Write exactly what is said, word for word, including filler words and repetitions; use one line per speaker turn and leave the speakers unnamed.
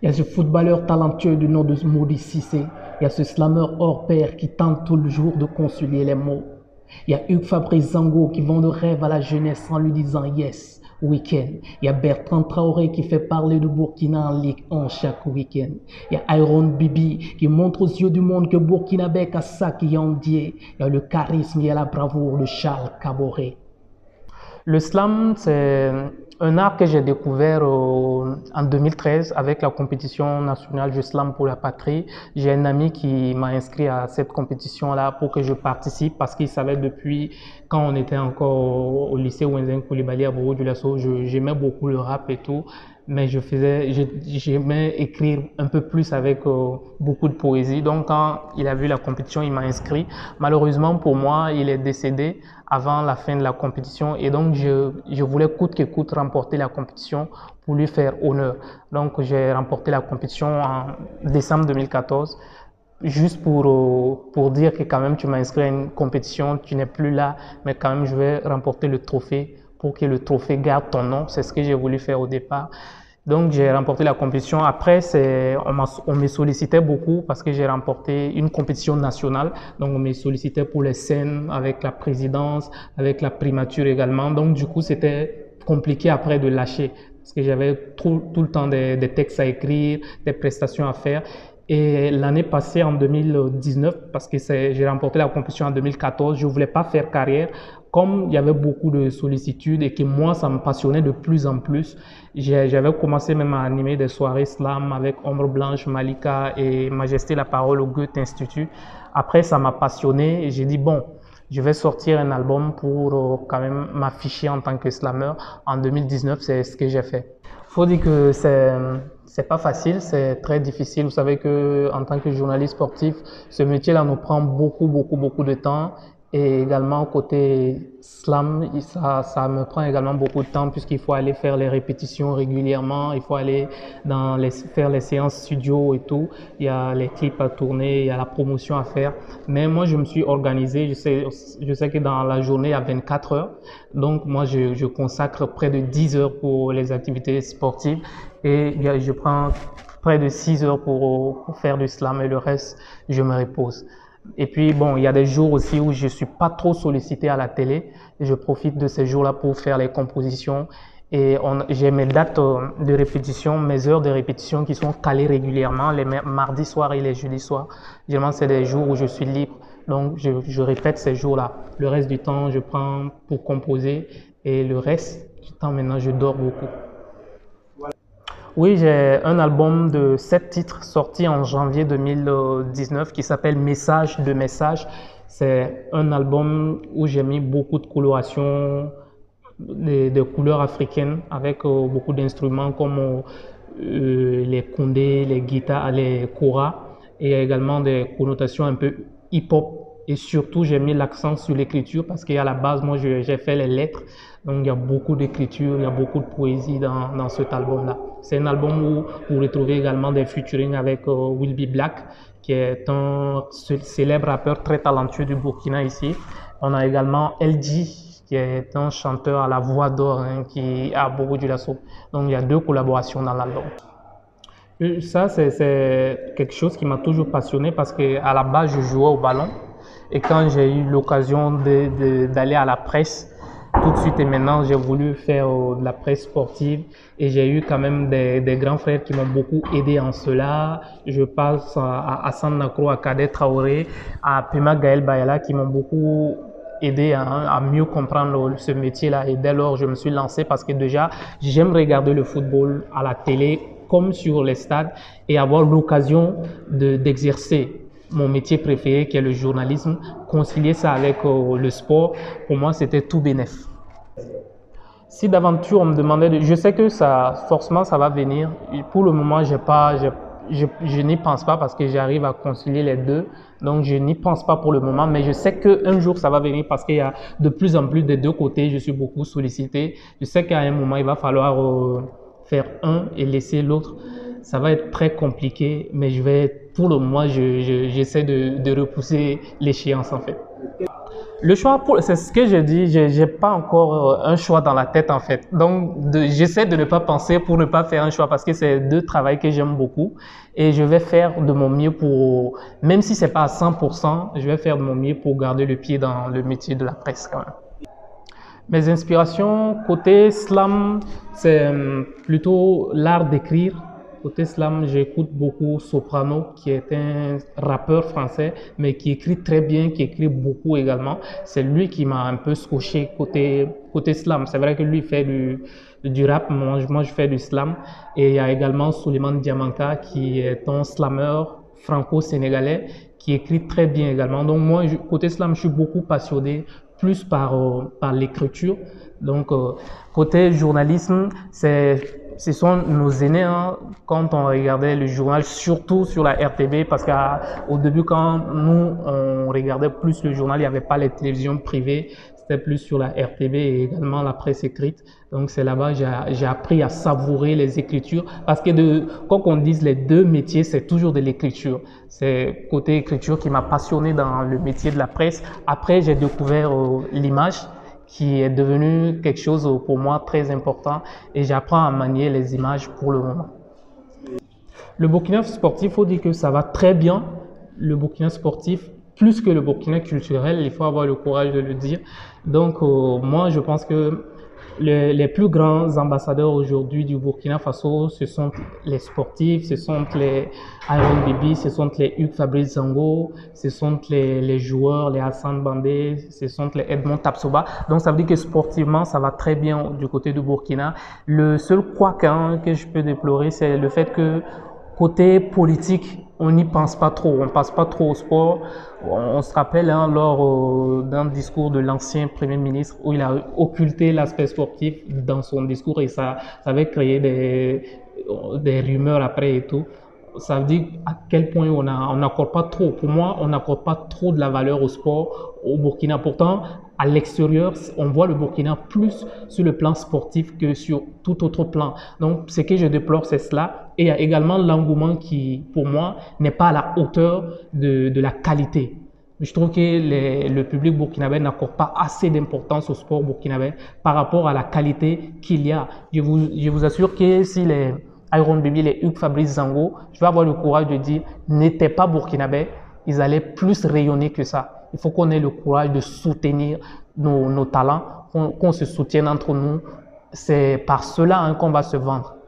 Il y a ce footballeur talentueux du nom de Mody Cissé. Il y a ce slammer hors pair qui tente tout le jour de concilier les mots. Il y a Hugues Fabrice Zango qui vend le rêve à la jeunesse en lui disant yes, week-end. Il y a Bertrand Traoré qui fait parler de Burkina en Ligue un chaque week-end. Il y a Iron Bibi qui montre aux yeux du monde que Burkinabé a ça qui en dit. Il y a le charisme et la bravoure de Charles Caboret. Le slam, c'est un art que j'ai découvert euh, en deux mille treize avec la compétition nationale Je Slam pour la patrie. J'ai un ami qui m'a inscrit à cette compétition-là pour que je participe parce qu'il savait depuis quand on était encore au, au lycée Wenzen Koulibaly à Bobo-Dioulasso, j'aimais beaucoup le rap et tout. Mais je faisais, j'aimais écrire un peu plus avec euh, beaucoup de poésie. Donc, quand il a vu la compétition, il m'a inscrit. Malheureusement pour moi, il est décédé avant la fin de la compétition. Et donc, je, je voulais coûte que coûte remporter la compétition pour lui faire honneur. Donc, j'ai remporté la compétition en décembre deux mille quatorze. Juste pour, euh, pour dire que quand même, tu m'as inscrit à une compétition, tu n'es plus là, mais quand même, je vais remporter le trophée pour que le trophée garde ton nom. C'est ce que j'ai voulu faire au départ. Donc, j'ai remporté la compétition. Après, on, on me sollicitait beaucoup parce que j'ai remporté une compétition nationale. Donc, on me sollicitait pour les scènes avec la présidence, avec la primature également. Donc, du coup, c'était compliqué après de lâcher parce que j'avais tout, tout le temps des, des textes à écrire, des prestations à faire. Et l'année passée, en deux mille dix-neuf, parce que j'ai remporté la compétition en deux mille quatorze, je ne voulais pas faire carrière. Comme il y avait beaucoup de sollicitudes et que moi, ça me passionnait de plus en plus, j'avais commencé même à animer des soirées slam avec Ombre Blanche, Malika et Majesté la Parole au Goethe Institut. Après, ça m'a passionné et j'ai dit, bon, je vais sortir un album pour euh, quand même m'afficher en tant que slammer. En deux mille dix-neuf, c'est ce que j'ai fait. Faut dire que c'est c'est pas facile, c'est très difficile. Vous savez que en tant que journaliste sportif, ce métier-là nous prend beaucoup, beaucoup, beaucoup de temps. Et également côté slam, ça, ça me prend également beaucoup de temps puisqu'il faut aller faire les répétitions régulièrement, il faut aller dans les, faire les séances studio et tout. Il y a les clips à tourner, il y a la promotion à faire. Mais moi, je me suis organisé. Je sais, je sais que dans la journée, il y a vingt-quatre heures. Donc, moi, je, je consacre près de dix heures pour les activités sportives et je prends près de six heures pour, pour faire du slam et le reste, je me repose. Et puis, bon, il y a des jours aussi où je suis pas trop sollicité à la télé. Et je profite de ces jours-là pour faire les compositions. Et j'ai mes dates de répétition, mes heures de répétition qui sont calées régulièrement, les mardis soirs et les jeudis soirs. Généralement, c'est des jours où je suis libre. Donc, je, je répète ces jours-là. Le reste du temps, je prends pour composer. Et le reste du temps, maintenant, je dors beaucoup. Oui, j'ai un album de sept titres sorti en janvier deux mille dix-neuf qui s'appelle Message de Message. C'est un album où j'ai mis beaucoup de coloration, des, des couleurs africaines avec euh, beaucoup d'instruments comme euh, les kondés, les guitares, les koras et également des connotations un peu hip-hop. Et surtout, j'ai mis l'accent sur l'écriture parce qu'à la base, moi, j'ai fait les lettres. Donc, il y a beaucoup d'écriture, il y a beaucoup de poésie dans, dans cet album-là. C'est un album où vous retrouvez également des featuring avec euh, Will Be Black, qui est un célèbre rappeur très talentueux du Burkina ici. On a également L G, qui est un chanteur à la voix d'or, hein, qui a Bobo-Dioulasso. Donc, il y a deux collaborations dans l'album. Ça, c'est quelque chose qui m'a toujours passionné parce qu'à la base, je jouais au ballon. Et quand j'ai eu l'occasion d'aller à la presse, tout de suite et maintenant, j'ai voulu faire euh, de la presse sportive et j'ai eu quand même des, des grands frères qui m'ont beaucoup aidé en cela. Je pense à Hassan Nakro, à Kader Traoré, à Pema Gaël Bayala qui m'ont beaucoup aidé à, à mieux comprendre le, ce métier-là. Et dès lors, je me suis lancé parce que déjà, j'aime regarder le football à la télé comme sur les stades et avoir l'occasion d'exercer mon métier préféré qui est le journalisme, concilier ça avec euh, le sport, pour moi c'était tout bénef. Si d'aventure on me demandait, de, je sais que ça, forcément ça va venir, pour le moment j'ai pas, je, je, je n'y pense pas parce que j'arrive à concilier les deux, donc je n'y pense pas pour le moment, mais je sais qu'un jour ça va venir parce qu'il y a de plus en plus des deux côtés, je suis beaucoup sollicité, je sais qu'à un moment il va falloir euh, faire un et laisser l'autre. Ça va être très compliqué, mais je vais, pour le moment, j'essaie je, je, de, de repousser l'échéance en fait. Le choix, c'est ce que je dis, je n'ai pas encore un choix dans la tête en fait. Donc, j'essaie de ne pas penser pour ne pas faire un choix parce que c'est deux travails que j'aime beaucoup et je vais faire de mon mieux pour, même si c'est pas à cent pour cent, je vais faire de mon mieux pour garder le pied dans le métier de la presse quand même. Mes inspirations, côté slam, c'est plutôt l'art d'écrire. Côté slam, j'écoute beaucoup Soprano, qui est un rappeur français, mais qui écrit très bien, qui écrit beaucoup également. C'est lui qui m'a un peu scotché côté, côté slam. C'est vrai que lui fait du, du rap, moi, moi je fais du slam. Et il y a également Souleymane Diamanka, qui est un slammer franco-sénégalais, qui écrit très bien également. Donc moi, je, côté slam, je suis beaucoup passionné plus par, euh, par l'écriture. Donc, euh, côté journalisme, c'est, ce sont nos aînés, hein, quand on regardait le journal, surtout sur la R T B, parce qu'au début, quand nous, on regardait plus le journal, il n'y avait pas les télévisions privées, c'était plus sur la R T B et également la presse écrite. Donc, c'est là-bas que j'ai appris à savourer les écritures, parce que de, quand on dise les deux métiers, c'est toujours de l'écriture. C'est côté écriture qui m'a passionné dans le métier de la presse. Après, j'ai découvert euh, l'image, qui est devenu quelque chose pour moi très important et j'apprends à manier les images pour le moment. Le Burkina sportif, il faut dire que ça va très bien. Le Burkina sportif, plus que le Burkina culturel, il faut avoir le courage de le dire. Donc euh, moi, je pense que les, les plus grands ambassadeurs aujourd'hui du Burkina Faso, ce sont les sportifs, ce sont les Iron Bibi, ce sont les Hugues Fabrice Zango, ce sont les, les joueurs, les Hassan Bandé, ce sont les Edmond Tapsoba. Donc ça veut dire que sportivement, ça va très bien du côté du Burkina. Le seul couac hein, que je peux déplorer, c'est le fait que côté politique, on n'y pense pas trop, on ne passe pas trop au sport. On, on se rappelle hein, lors euh, d'un discours de l'ancien Premier ministre où il a occulté l'aspect sportif dans son discours et ça, ça avait créé des, des rumeurs après et tout. Ça veut dire à quel point on n'accorde pas trop. Pour moi, on n'accorde pas trop de la valeur au sport au Burkina. Pourtant, à l'extérieur, on voit le Burkina plus sur le plan sportif que sur tout autre plan. Donc, ce que je déplore, c'est cela. Et il y a également l'engouement qui, pour moi, n'est pas à la hauteur de, de la qualité. Je trouve que les, le public burkinabé n'accorde pas assez d'importance au sport burkinabé par rapport à la qualité qu'il y a. Je vous, je vous assure que si les Iron Baby, les Hugues Fabrice Zango, je vais avoir le courage de dire, n'étaient pas burkinabés, ils allaient plus rayonner que ça. Il faut qu'on ait le courage de soutenir nos, nos talents, qu'on qu'on se soutienne entre nous. C'est par cela hein, qu'on va se vendre.